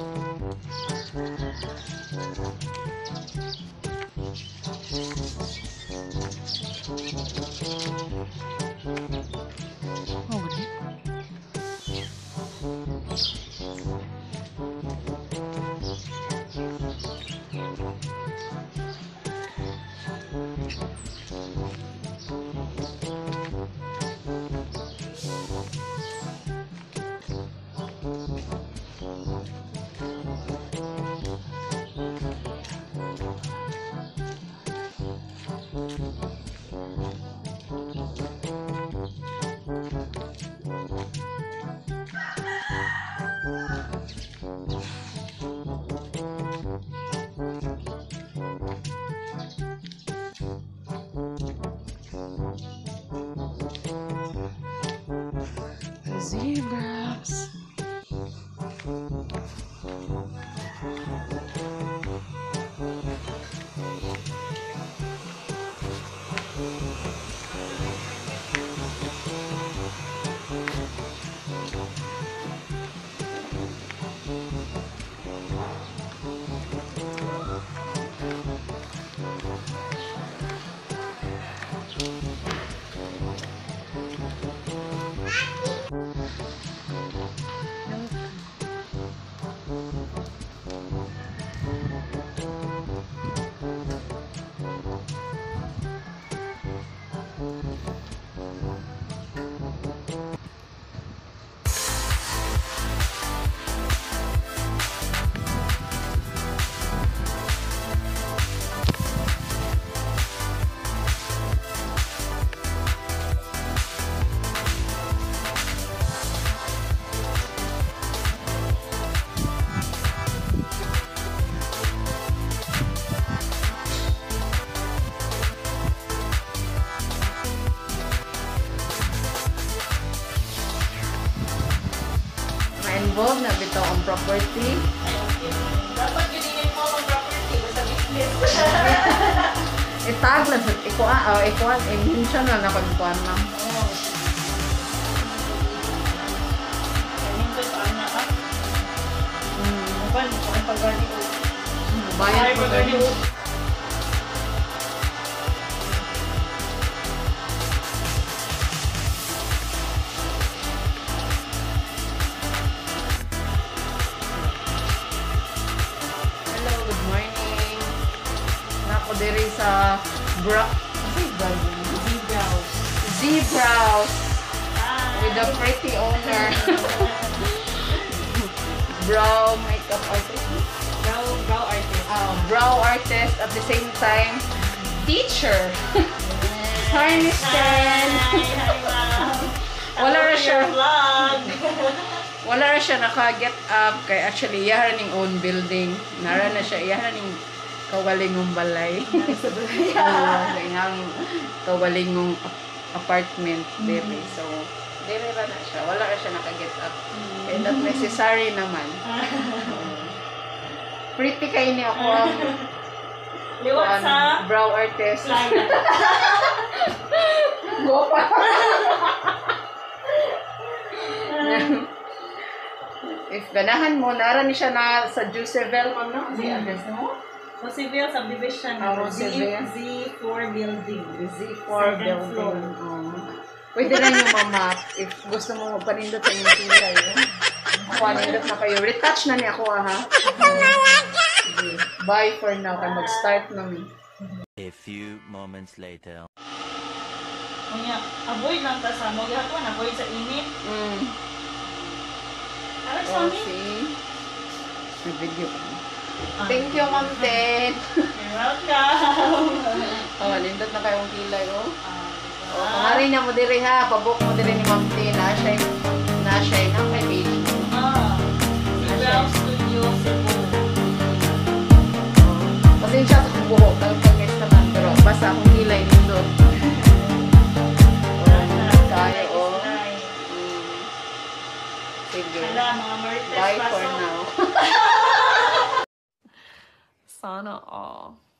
Zebras. Involved na bitaw ang property. Dapat yun din mo ang property sa business. Itag lang sa ikuan, minsan na nakagkuan lang. Kanin ko sa anak ka. Ang pag-garni ko. Bayan po garni. Diri sa Zebras with the pretty owner. Brow makeup artist. Brow artist. Brow artist at the same time teacher. Hi, Miss Chen. Hi, ma'am. Wala ra siya. Vlog. Wala ra siya naka-get up kay actually iyahan ning own building. Nara na siya iyahan ning kawalingong balay. Ang kawalingong apartment dere. So, dere ra na siya. Wala ra siya naka-get up. And not necessary naman. Pretty kay ni ako ang Liwat sa brow artist. Go pa. If ganahan mo, nara ni siya na sa Juiceville mo, no? Si address mo? Roseville Subdivision. Z4 Building. Z4 Building. Pwede na yung mamap if gusto mo magpanindot sa inyong kilay. Panindot na kayo. Retouch na niya ako, ha? Bye for now. Kaya mag-start namin. A few moments later. Kanya, avoid lang ta sa mga hapon, avoid sa init. Ano sa amin? See? May video ko. Thank you, Ma'am Ten. You're welcome. Nindot na kayong kilay, oh. Pangarin niya mo diri, ha. Pabok mo diri ni Ma'am Ten. Na-siya na kay page. Brow Studio Cebu. Pasensya sa kong buhok. Pag-guess naman. Pero basta akong kilay nindot. Kaya, oh. Sige. Hala, mga Marites. Bye for now. Sana all.